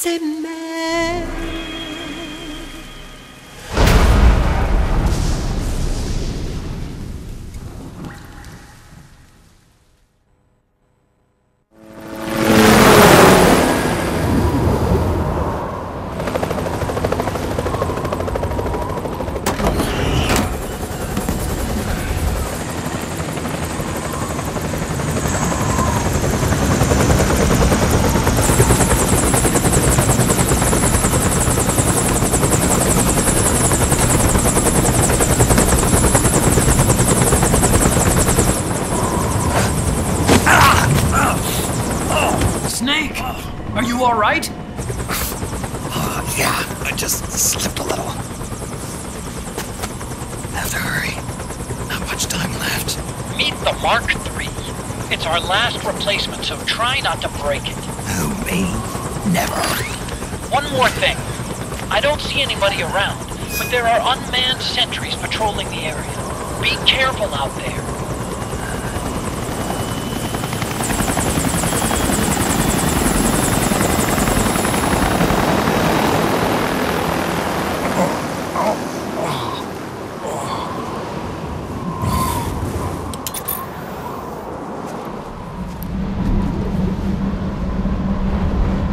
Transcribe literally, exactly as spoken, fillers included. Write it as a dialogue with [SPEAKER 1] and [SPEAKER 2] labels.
[SPEAKER 1] s'aimer.
[SPEAKER 2] Snake! Are you alright?
[SPEAKER 3] Uh, yeah, I just slipped a little. Have to hurry. Not much time left.
[SPEAKER 4] Meet the Mark three. It's our last replacement, so try not to break it.
[SPEAKER 3] Who, me? Never.
[SPEAKER 4] One more thing. I don't see anybody around, but there are unmanned sentries patrolling the area. Be careful out there.